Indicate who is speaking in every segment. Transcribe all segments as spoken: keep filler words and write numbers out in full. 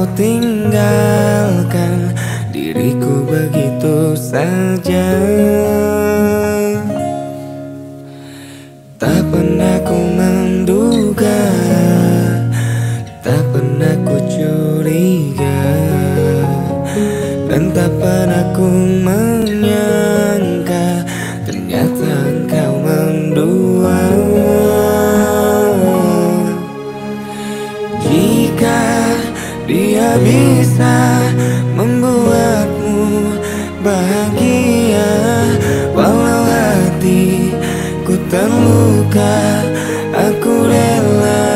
Speaker 1: kau tinggalkan diriku begitu saja. Tak pernah ku menduga, tak pernah ku curiga, dan tak pernah ku menyangka ternyata engkau mendua. Jika dia bisa membuatmu bahagia, walau hatiku terluka, aku rela.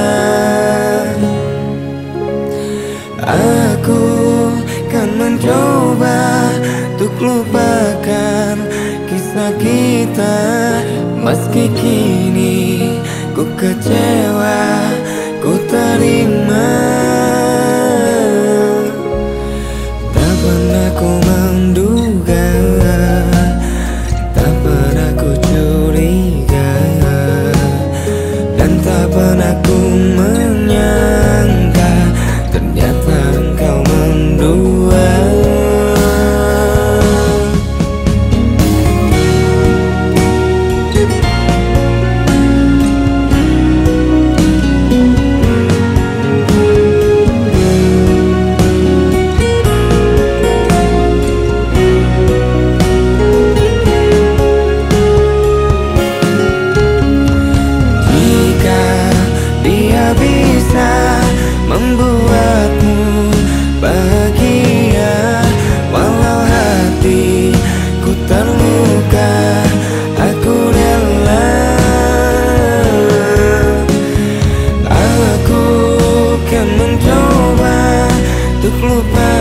Speaker 1: Aku kan mencoba untuk lupakan kisah kita, meski kini ku kecewa, ku terima. Tak pernah ku menduga, tak pernah ku curiga, dan tak pernah ku menyangka ternyata engkau mendua. Bisa membuatmu bahagia, walau hatiku terluka, aku rela. Aku kan mencoba untuk lupa